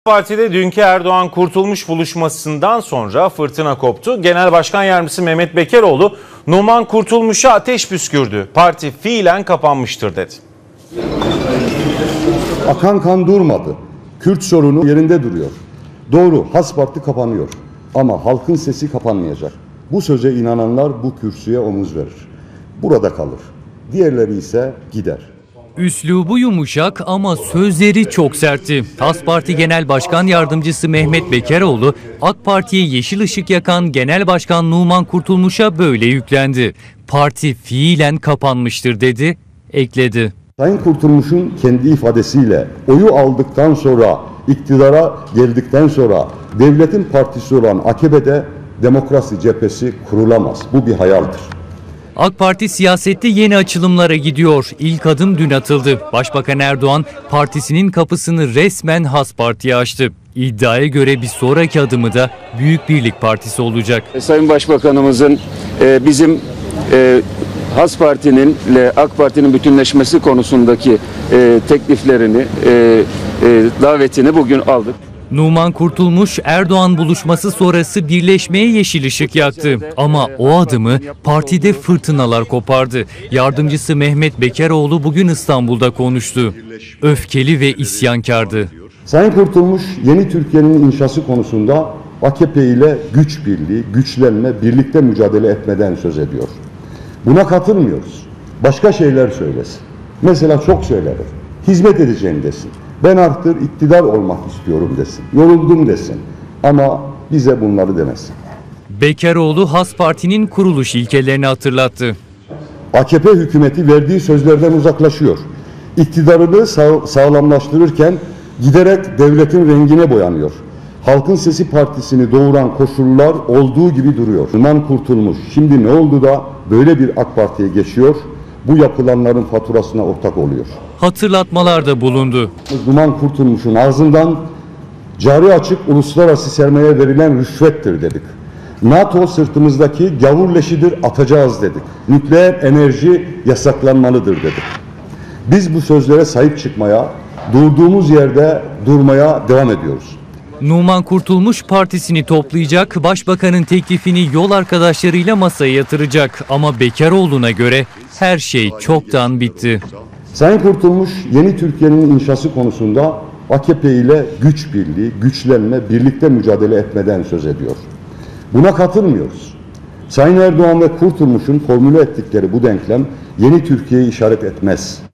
Parti'de dünkü Erdoğan-Kurtulmuş buluşmasından sonra fırtına koptu. Genel Başkan Yardımcısı Mehmet Bekeroğlu, Numan Kurtulmuş'a ateş püskürdü. Parti fiilen kapanmıştır dedi. Akan kan durmadı. Kürt sorunu yerinde duruyor. Doğru, Has Parti kapanıyor. Ama halkın sesi kapanmayacak. Bu söze inananlar bu kürsüye omuz verir. Burada kalır. Diğerleri ise gider. Üslubu yumuşak ama sözleri çok sertti. Has Parti Genel Başkan Yardımcısı Mehmet Bekeroğlu, AK Parti'ye yeşil ışık yakan Genel Başkan Numan Kurtulmuş'a böyle yüklendi. Parti fiilen kapanmıştır dedi, ekledi. Sayın Kurtulmuş'un kendi ifadesiyle oyu aldıktan sonra, iktidara geldikten sonra devletin partisi olan AKP'de demokrasi cephesi kurulamaz. Bu bir hayaldir. AK Parti siyasette yeni açılımlara gidiyor. İlk adım dün atıldı. Başbakan Erdoğan partisinin kapısını resmen Has Parti'ye açtı. İddiaya göre bir sonraki adımı da Büyük Birlik Partisi olacak. Sayın Başbakanımızın bizim Has Parti'nin ile AK Parti'nin bütünleşmesi konusundaki tekliflerini, davetini bugün aldık. Numan Kurtulmuş, Erdoğan buluşması sonrası birleşmeye yeşil ışık yaktı. Ama o adımı partide fırtınalar kopardı. Yardımcısı Mehmet Bekeroğlu bugün İstanbul'da konuştu. Öfkeli ve isyankardı. Sayın Kurtulmuş yeni Türkiye'nin inşası konusunda AKP ile güç birliği, güçlenme, birlikte mücadele etmeden söz ediyor. Buna katılmıyoruz. Başka şeyler söylesin. Mesela çok söyler. Hizmet edeceğim desin. Ben artık iktidar olmak istiyorum desin. Yoruldum desin. Ama bize bunları demesin. Bekeroğlu Has Parti'nin kuruluş ilkelerini hatırlattı. AKP hükümeti verdiği sözlerden uzaklaşıyor. İktidarını sağlamlaştırırken giderek devletin rengine boyanıyor. Halkın Sesi Partisi'ni doğuran koşullar olduğu gibi duruyor. Numan Kurtulmuş şimdi ne oldu da böyle bir AK Parti'ye geçiyor? Bu yapılanların faturasına ortak oluyor. Hatırlatmalarda bulundu. Numan Kurtulmuş'un ağzından cari açık uluslararası sermaye verilen rüşvettir dedik. NATO sırtımızdaki gavur leşidir, atacağız dedik. Nükleer enerji yasaklanmalıdır dedik. Biz bu sözlere sahip çıkmaya, durduğumuz yerde durmaya devam ediyoruz. Numan Kurtulmuş partisini toplayacak, başbakanın teklifini yol arkadaşlarıyla masaya yatıracak. Ama Bekeroğlu'na göre her şey çoktan bitti. Sayın Kurtulmuş yeni Türkiye'nin inşası konusunda AKP ile güç birliği, güçlenme, birlikte mücadele etmeden söz ediyor. Buna katılmıyoruz. Sayın Erdoğan ve Kurtulmuş'un formüle ettikleri bu denklem yeni Türkiye'yi işaret etmez.